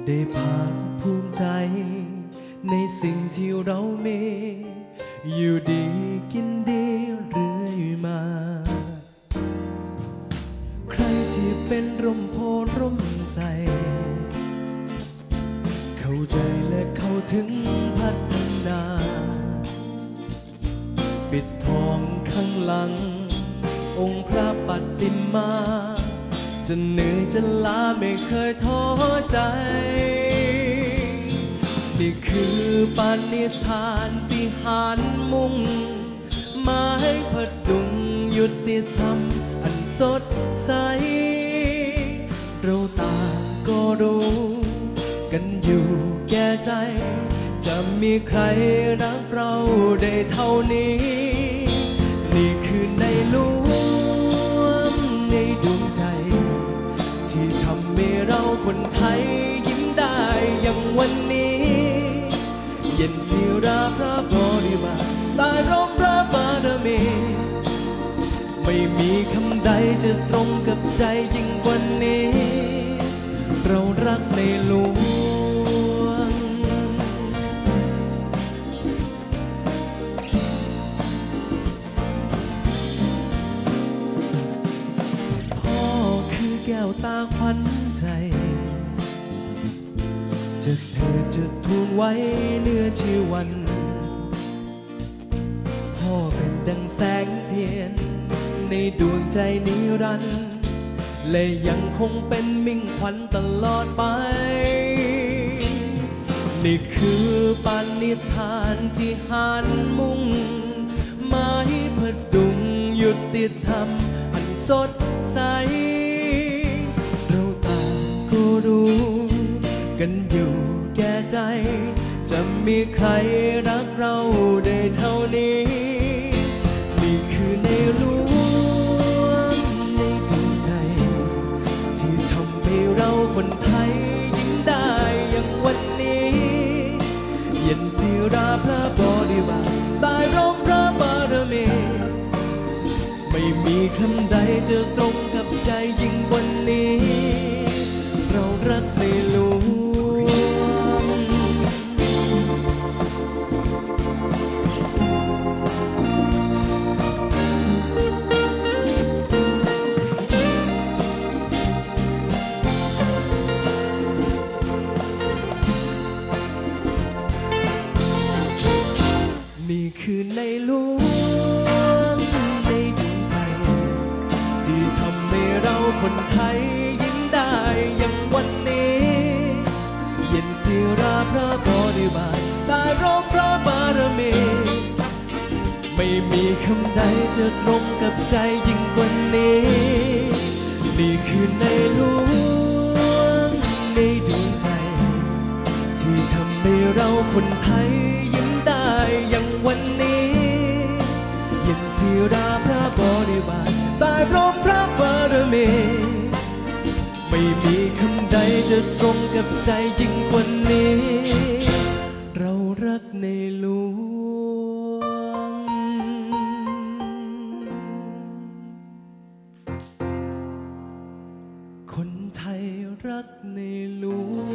ได้ภาคภูมิใจในสิ่งที่เรามีอยู่ดีกินดีเรื่อยมาใครที่เป็นร่มโพร่มใสเข้าใจและเข้าถึงพัฒนาปิดทองข้างหลังองค์พระปฏิมาจะเหนื่อยจะล้าไม่เคยท้อใจนี่คือปณิธานที่หารมุ่งมาให้พดุงยุติธรรมอันสดใสเราต่างก็รู้กันอยู่แก่ใจจะมีใครรักเราได้เท่านี้นี่คือในหลวงในดวงใจที่ทำให้เราคนไทยยิ้มได้อย่างวันนี้เย็นศิราพระบริวารใต้ร่มพระบารมีไม่มีคำใดจะตรงกับใจยิ่งกว่านี้เรารักในหลวงพ่อคือแก้วตาขวัญใจจะเธอจะทูลไว้เนื้อชีวันพ่อเป็นดังแสงเทียนในดวงใจนิรันดร์และยังคงเป็นมิ่งขวัญตลอดไปนี่คือปณิธานที่หารมุ่งหมายพดุงยุติธรรมอันสดใสเราต่างก็รู้กันอยู่แก่ใจจะมีใครรักเราได้เท่านี้นี่คือในหลวงในดวงใจที่ทำให้เราคนไทยยิ้มได้อย่างวันนี้เย็นศิราพระบริวารใต้ร่มพระบารมีไม่มีคำใดจะตรงกับใจยิ่งกว่านี้เรารักในหลวงนี่คือในหลวงในดวงใจที่ทำให้เราคนไทยยิ้มได้อย่างวันนี้เย็นศิราพระบริวารใต้ร่มพระบารมีไม่มีคำใดจะตรงกับใจยิ่งกว่านี้นี่คือในหลวงในดวงใจที่ทำให้เราคนไทยยิ้มได้อย่างวันนี้เย็นศิราพระบริวารใต้ร่มพระบารมีไม่มีคำใดจะตรงกับใจยิ่งกว่านี้เรารักในหลวงคนไทยรักในหลวง